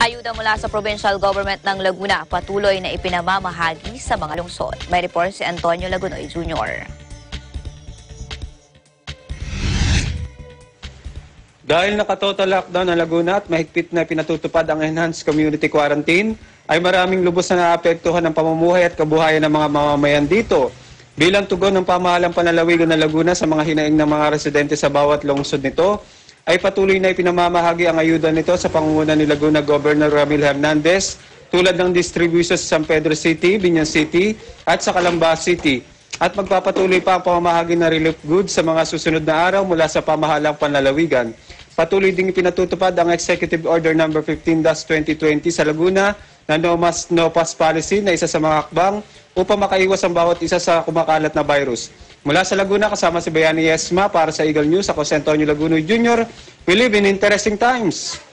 Ayuda mula sa Provincial Government ng Laguna patuloy na ipinamamahagi sa mga lungsod. May report si Antonio Lagunoy Jr. Dahil nakatotal lockdown ang Laguna at mahigpit na pinatutupad ang enhanced community quarantine, ay maraming lubos na naapektuhan ng pamumuhay at kabuhayan ng mga mamamayan dito. Bilang tugon ng pamahalang panlalawigan ng Laguna sa mga hinaing ng mga residente sa bawat lungsod nito, ay patuloy na ipinamamahagi ang ayuda nito sa pangunguna ni Laguna Governor Ramil Hernandez tulad ng distribution sa San Pedro City, Binyan City at sa Calamba City. At magpapatuloy pa ang pamamahagi ng relief goods sa mga susunod na araw mula sa pamahalang panlalawigan. Patuloy ding ipinatutupad ang Executive Order No. 15-2020 sa Laguna na No Mask No Pass policy na isa sa mga hakbang upang makaiwas ang bawat isa sa kumakalat na virus. Mula sa Laguna, kasama si Bayani Yesma para sa Eagle News, ako si Antonio Lagunoy Jr. We live in interesting times.